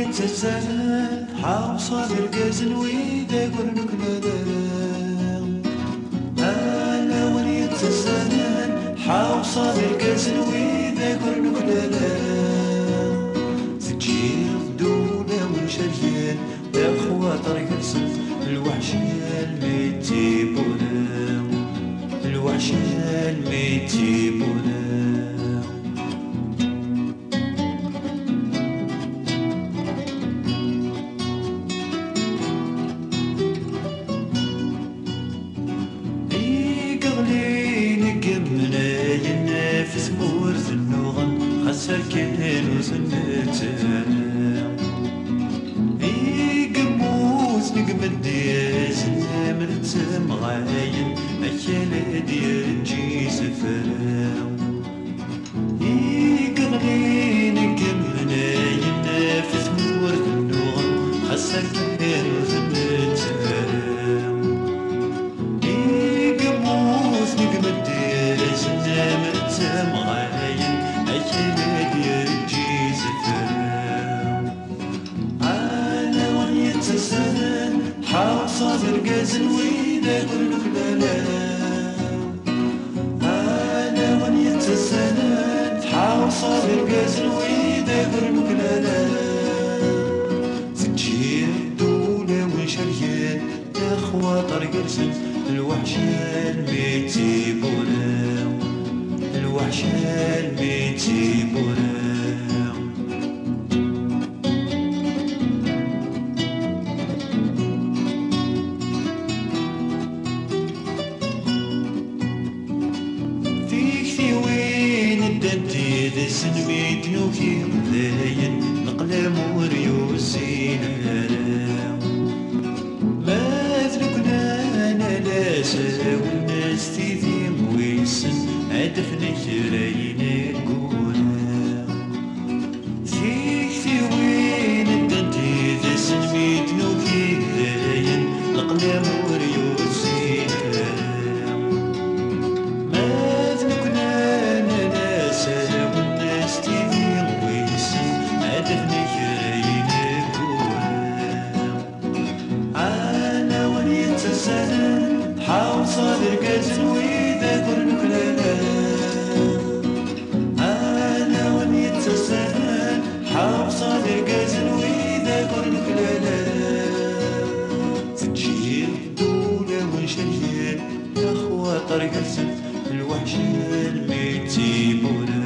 يتزاد حاوصة بالقزن وإذا قرنك ندرم أنا ون يتزاد حاوصة بالقزن وإذا قرنك ندرم تجيب دولة ونشريان داخوة طريق السلف الوحشة الميتيبونا الوحشة الميتيبونا في سمور ذنوغن خسر كان وزنتنا قموز نقمد دياز نمرت مغاين أكيال ديال جي سفرام قغلي نقمناين في سمور ذنوغن خسر كان وزنتنا قموز نقمد دياز نمرت مغاين أكيد يرجي زفرام أنا وين يتسنن حاوصة بالقزن وإذا قلك لا أنا وين يتسنن حاوصة بالقزن وإذا قلك لا تجيب دولة وشريان يا خواطر قرسل الوحشة الميتيبونا الوحشة الميتيبونا فيك في وين الدنتي ذا سنميت نوكي مذاين نقلم وريوسين ما ذلكنا أنا لاسا والناس تيثيم ويسن عدفنا شرايين نقولا فيك في وين الدنتي ذا سنميت نوكي ذاين القلم وريوسين ما ذنكنا أنا ناسا والناس تيثيم ويسن عدفنا شرايين نقولا أنا ون يتسنن حاوصة بالقزن وإذا قرنك لا أنا ون يتسنن حاوصة بالقزن وإذا قرنك لا تجيب دولة ونشريان يا خواطر قرسل الوحشة الميتيبونا